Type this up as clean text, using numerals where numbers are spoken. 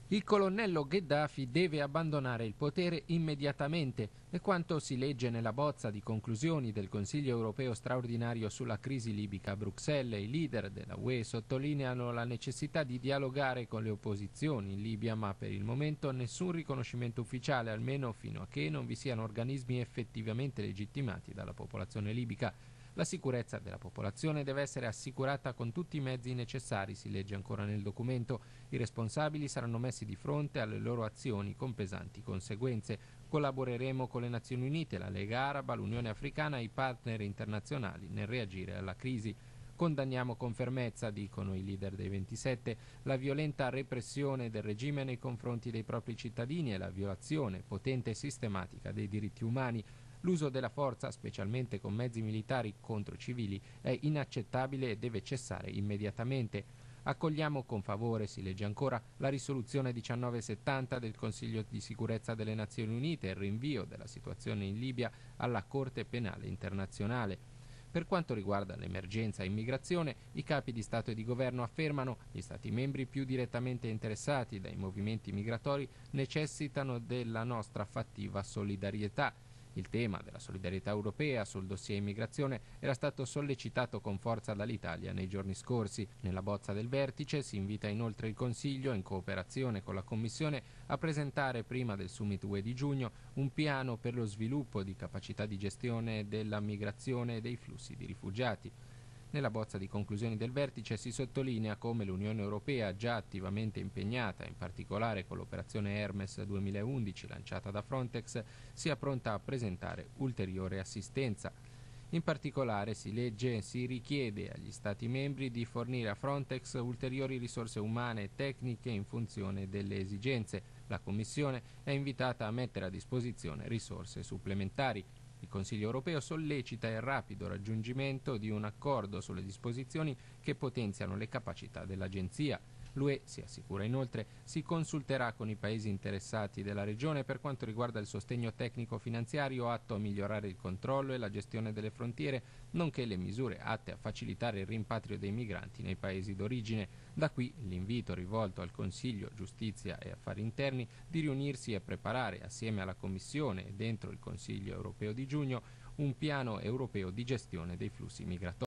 Il colonnello Gheddafi deve abbandonare il potere immediatamente, è quanto si legge nella bozza di conclusioni del Consiglio europeo straordinario sulla crisi libica a Bruxelles. I leader della UE sottolineano la necessità di dialogare con le opposizioni in Libia, ma per il momento nessun riconoscimento ufficiale, almeno fino a che non vi siano organismi effettivamente legittimati dalla popolazione libica. La sicurezza della popolazione deve essere assicurata con tutti i mezzi necessari, si legge ancora nel documento. I responsabili saranno messi di fronte alle loro azioni con pesanti conseguenze. Collaboreremo con le Nazioni Unite, la Lega Araba, l'Unione Africana e i partner internazionali nel reagire alla crisi. Condanniamo con fermezza, dicono i leader dei 27, la violenta repressione del regime nei confronti dei propri cittadini e la violazione potente e sistematica dei diritti umani. L'uso della forza, specialmente con mezzi militari contro civili, è inaccettabile e deve cessare immediatamente. Accogliamo con favore, si legge ancora, la risoluzione 1970 del Consiglio di sicurezza delle Nazioni Unite e il rinvio della situazione in Libia alla Corte Penale Internazionale. Per quanto riguarda l'emergenza immigrazione, i capi di Stato e di Governo affermano che gli Stati membri più direttamente interessati dai movimenti migratori necessitano della nostra fattiva solidarietà. Il tema della solidarietà europea sul dossier immigrazione era stato sollecitato con forza dall'Italia nei giorni scorsi. Nella bozza del vertice si invita inoltre il Consiglio, in cooperazione con la Commissione, a presentare prima del summit UE di giugno un piano per lo sviluppo di capacità di gestione della migrazione e dei flussi di rifugiati. Nella bozza di conclusioni del vertice si sottolinea come l'Unione Europea, già attivamente impegnata, in particolare con l'operazione Hermes 2011 lanciata da Frontex, sia pronta a presentare ulteriore assistenza. In particolare, si legge, si richiede agli Stati membri di fornire a Frontex ulteriori risorse umane e tecniche in funzione delle esigenze. La Commissione è invitata a mettere a disposizione risorse supplementari. Il Consiglio europeo sollecita il rapido raggiungimento di un accordo sulle disposizioni che potenziano le capacità dell'Agenzia. L'UE, si assicura inoltre, si consulterà con i paesi interessati della regione per quanto riguarda il sostegno tecnico-finanziario atto a migliorare il controllo e la gestione delle frontiere, nonché le misure atte a facilitare il rimpatrio dei migranti nei paesi d'origine. Da qui l'invito rivolto al Consiglio Giustizia e Affari Interni di riunirsi e preparare, assieme alla Commissione e dentro il Consiglio europeo di giugno, un piano europeo di gestione dei flussi migratori.